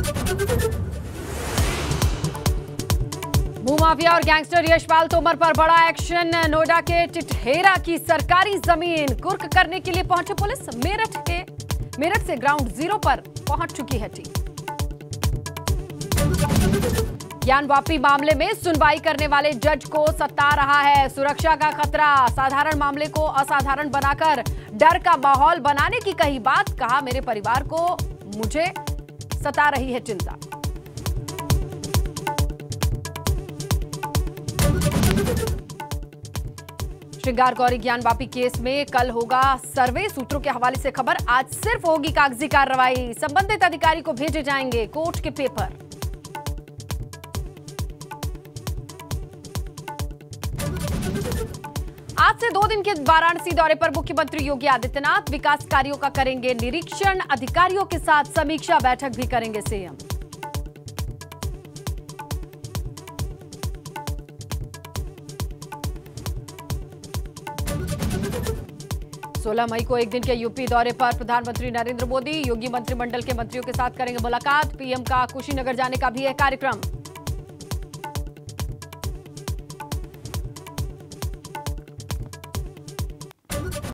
भूमाफिया और गैंगस्टर यशपाल तोमर पर बड़ा एक्शन। नोएडा के टिटहेरा की सरकारी जमीन कुर्क करने के लिए पहुंचे पुलिस। मेरठ से ग्राउंड जीरो पर पहुंच चुकी है टीम। ज्ञानवापी मामले में सुनवाई करने वाले जज को सता रहा है सुरक्षा का खतरा। साधारण मामले को असाधारण बनाकर डर का माहौल बनाने की कही बात। कहा, मेरे परिवार को मुझे सता रही है चिंता। श्रृंगार गौरी ज्ञानवापी केस में कल होगा सर्वे। सूत्रों के हवाले से खबर, आज सिर्फ होगी कागजी कार्रवाई। संबंधित अधिकारी को भेजे जाएंगे कोर्ट के पेपर। आज से 2 दिन के वाराणसी दौरे पर मुख्यमंत्री योगी आदित्यनाथ विकास कार्यों का करेंगे निरीक्षण। अधिकारियों के साथ समीक्षा बैठक भी करेंगे सीएम। सोलह मई को एक दिन के यूपी दौरे पर प्रधानमंत्री नरेंद्र मोदी। योगी मंत्रिमंडल के मंत्रियों के साथ करेंगे मुलाकात। पीएम का कुशीनगर जाने का भी है कार्यक्रम।